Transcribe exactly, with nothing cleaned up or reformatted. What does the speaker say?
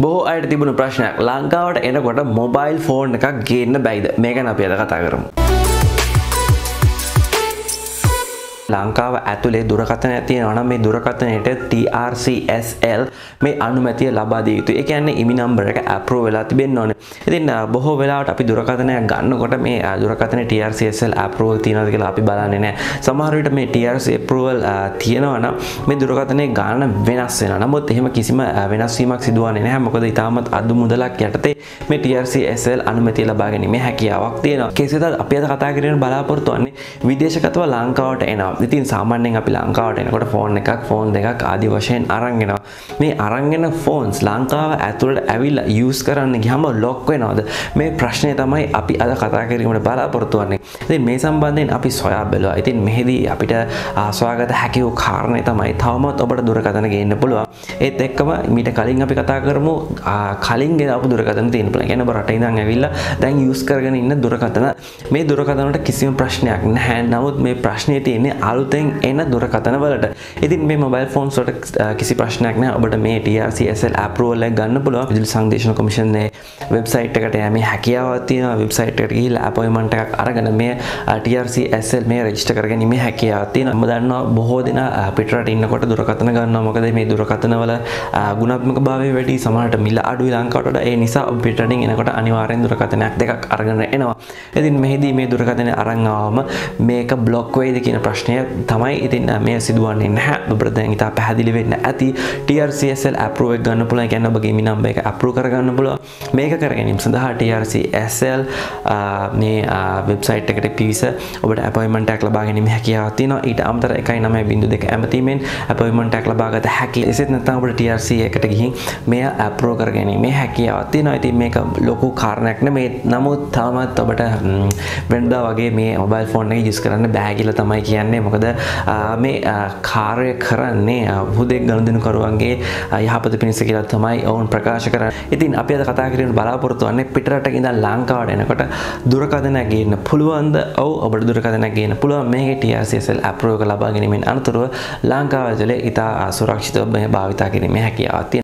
බොහෝ අයට තිබුණු ප්‍රශ්නයක් ලංකාවට එනකොට මොබයිල් ෆෝන් එකක් ගේන්න බැයිද? මේ ගැන අපි අද කතා කරමු. ලංකාව ඇතුලේ දුරකථනයක් තියෙනවා නම් මේ දුරකථනයට T R C S L මේ අනුමැතිය ලබා දිය යුතුයි. ඒ කියන්නේ ඉමි නම්බර් එක අප්‍රූව් වෙලා තිබෙන්න ඕනේ. ඉතින් බොහෝ වෙලාවට අපි දුරකථනයක් ගන්නකොට මේ දුරකථනයේ T R C S L approval තියනවද කියලා අපි බලන්නේ නැහැ. සමහර විට මේ T R C අප්‍රූවල් තියෙනවා නම් මේ දුරකථනයේ ගාණ වෙනස් වෙනවා. නමුත් එහෙම කිසිම වෙනස් වීමක් සිදුවන්නේ නැහැ. මොකද ඊටමත් අඩු මුදලක් යටතේ මේ T R C S L අනුමැතිය ලබා ගැනීමේ හැකියාවක් තියෙනවා. කෙසේද අපි අද කතා කරගෙන බලාපොරොත්තු වෙන්නේ විදේශගතව ලංකාවට එනවා. ඉතින් සාමාන්‍යයෙන් අපි ලංකාවට එනකොට ෆෝන් එකක් ෆෝන් දෙකක් ආදී වශයෙන් අරන් එනවා. මේ අරන් එන ෆෝන්ස් ලංකාව ඇතුළට ඇවිල්ලා යූස් කරන්න ගියාම ලොක් වෙනවද? මේ ප්‍රශ්නේ තමයි අපි අද කතා කිරීමට බලාපොරොත්තු වෙන්නේ. ඉතින් මේ සම්බන්ධයෙන් අපි සොයා බැලුවා. ඉතින් මෙහිදී අපිට සොයාගත හැකි වූ කාරණේ තමයි තවමත් ඔබට දුරකථන ගේන්න පුළුවන්. ඒත් එක්කම මීට කලින් අපි කතා කරමු කලින් ගෙනාවු දුරකථන තියෙන්න පුළුවන්. කියන්නේ ඔබ රටේ ඉඳන් ඇවිල්ලා දැන් යූස් කරගෙන ඉන්න දුරකථන මේ දුරකථන වලට කිසිම ප්‍රශ්නයක් නැහැ. නමුත් මේ ප්‍රශ්නේ තියෙන්නේ අලුතෙන් එන දුරකථන වලට. ඉතින් මේ මොබයිල් ෆෝන්ස් වලට කිසි ප්‍රශ්නයක් නැහැ. ඔබට මේ T R C S L approval එක ගන්න පුළුවන්. විදුලි සංදේශන කොමිෂන් ගේ වෙබ්සයිට් එකට යෑමේ හැකියාවක් තියෙනවා. වෙබ්සයිට් එකට ගිහිල්ලා අපොයින්ට්මන්ට් එකක් අරගෙන මේ T R C S L මේ රෙජිස්ටර් කරගැනීමේ හැකියාවක් තියෙනවා. මම දන්නවා බොහෝ දෙනා පිටරට ඉන්නකොට දුරකථන ගන්නවා. මොකද මේ දුරකථන වල ගුණාත්මක භාවය වැඩි, සමහරට මිල අඩුයි ලංකාවට වඩා. ඒ නිසා ඔබ පිටරටින් එනකොට අනිවාර්යෙන් දුරකථනයක් දෙකක් අරගෙන එනවා. ඉතින් මෙහිදී මේ දුරකථනය අරන් ආවම මේක බ්ලොක් වෙයිද කියන ප්‍රශ්නය තමයි ඉතින් මේ සිදුවන්නේ නැහැ. ඔබට දැන් ඉතා පැහැදිලි වෙන්න ඇති T R C S L approve එක ගන්න පුළුවන්. කියන්නේ ඔබගේ ඉමි නම්බර් එක අප්‍රූව් කරගන්න පුළුවන්. මේක කර ගැනීම සඳහා T R C S L මේ වෙබ්සයිට් එකට පිවිස ඔබට අපොයින්ට්මන්ට් එකක් ලබා ගැනීම හැකියාවක් තියෙනවා. ඊට අමතරව එකයි නවය බිංදුව දෙක ඇමතීමෙන් අපොයින්ට්මන්ට් එකක් ලබා ගත හැකියි. එසේත් නැත්නම් ඔබට T R C එකට ගිහින් මෙය අප්‍රූව් කර ගැනීමේ හැකියාවක් තියෙනවා. ඉතින් මේක ලොකු කාරණයක් නෙමෙයි. නමුත් තාමත් ඔබට වෙනදා වගේ මේ මොබයිල් ෆෝන් එක යූස් කරන්න බෑ කියලා තමයි කියන්නේ. මොකද මේ කාර්ය කරන්නේ හුදෙක් ගනුදෙනුකරුවන්ගේ යහපත පිණිස කියලා තමයි ඔවුන් ප්‍රකාශ කරන්නේ. ඉතින් අපි අද කතා කරගෙන බලාපොරොත්තු වෙන්නේ පිටරටක ඉඳන් ලංකාවට එනකොට දුරකථනයක් ගේන්න පුළුවන්ද? ඔව් ඔබට දුරකථනයක් ගේන්න පුළුවන්. මේකේ T R C S L approval එක ලබා ගැනීමෙන් අනතුරුව ලංකාව ඇතුලේ ඉතා සුරක්ෂිතව භාවිතා කිරීමේ හැකියාවක් තියෙනවා.